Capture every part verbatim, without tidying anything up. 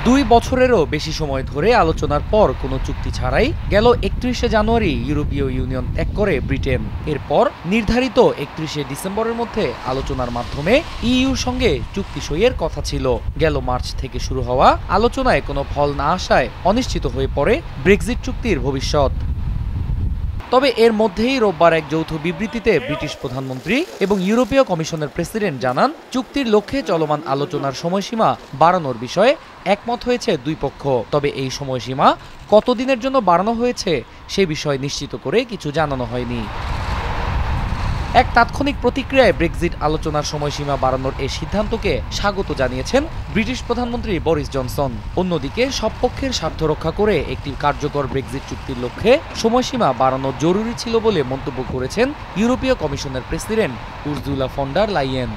দুই বছরেরও বেশি সময় ধরে আলোচনার পর কোনো চুক্তি ছাড়াই গেল একত্রিশে জানুয়ারি ইউরোপীয় ইউনিয়ন ত্যাগ করে ব্রিটেন। এরপর নির্ধারিত একত্রিশে ডিসেম্বরের মধ্যে আলোচনার মাধ্যমে ইইউর সঙ্গে চুক্তি সইয়ের কথা ছিল। গেল মার্চ থেকে শুরু হওয়া আলোচনায় কোনো ফল না আসায় অনিশ্চিত হয়ে পড়ে ব্রেক্সিট চুক্তির ভবিষ্যৎ। তবে এর মধ্যেই রোববার এক যৌথ বিবৃতিতে ব্রিটিশ প্রধানমন্ত্রী এবং ইউরোপীয় কমিশনের প্রেসিডেন্ট জানান, চুক্তির লক্ষ্যে চলমান আলোচনার সময়সীমা বাড়ানোর বিষয়ে একমত হয়েছে দুই পক্ষ। তবে এই সময়সীমা কতদিনের জন্য বাড়ানো হয়েছে সে বিষয়ে নিশ্চিত করে কিছু জানানো হয়নি। এক তাৎক্ষণিক প্রতিক্রিয়ায় ব্রেক্সিট আলোচনার সময়সীমা বাড়ানোর এই সিদ্ধান্তকে স্বাগত জানিয়েছেন ব্রিটিশ প্রধানমন্ত্রী বরিস জনসন। অন্যদিকে সব পক্ষের স্বার্থ রক্ষা করে একটি কার্যকর ব্রেক্সিট চুক্তির লক্ষ্যে সময়সীমা বাড়ানো জরুরি ছিল বলে মন্তব্য করেছেন ইউরোপীয় কমিশনের president Ursula von der Leyen.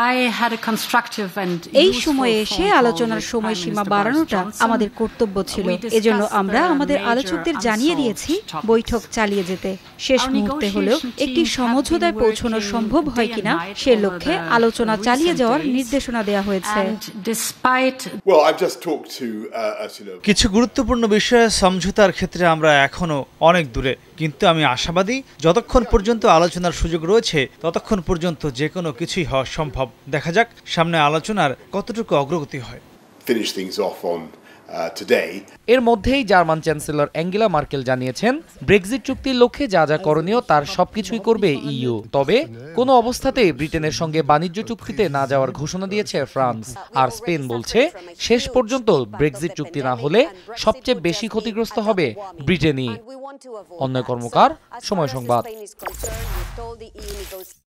এই সময়ে এসে আলোচনার সময়সীমা বাড়ানোটা আমাদের কর্তব্য ছিল। এজন্য আমরা আমাদের আলোচকদের জানিয়ে দিয়েছি বৈঠক চালিয়ে যেতে। শেষ মুহূর্তে হলেও একটি সমঝোতায় পৌঁছানো সম্ভব হয় কিনা সে লক্ষ্যে আলোচনা চালিয়ে যাওয়ার নির্দেশনা দেওয়া হয়েছে। কিছু গুরুত্বপূর্ণ বিষয়ে সমঝোতার ক্ষেত্রে আমরা এখনো অনেক দূরে, কিন্তু আমি আশাবাদী যতক্ষণ পর্যন্ত আলোচনার সুযোগ রয়েছে ততক্ষণ পর্যন্ত যে কোনো কিছুই হওয়া সম্ভব। দেখা যাক সামনে আলোচনার কতটুকু অগ্রগতি হয়। এর মধ্যেই জার্মান চ্যান্সেলর অ্যাঙ্গেলা মার্কেল জানিয়েছেন, ব্রেক্সিট চুক্তির লক্ষ্যে যা যা করণীয় তার সবকিছুই করবে ইইউ। তবে কোনো অবস্থাতেই ব্রিটেনের সঙ্গে বাণিজ্য চুক্তিতে না যাওয়ার ঘোষণা দিয়েছে ফ্রান্স। আর স্পেন বলছে, শেষ পর্যন্ত ব্রেক্সিট চুক্তি না হলে সবচেয়ে বেশি ক্ষতিগ্রস্ত হবে ব্রিটেনই। অন্যয় কর্মকার, সময় সংবাদ।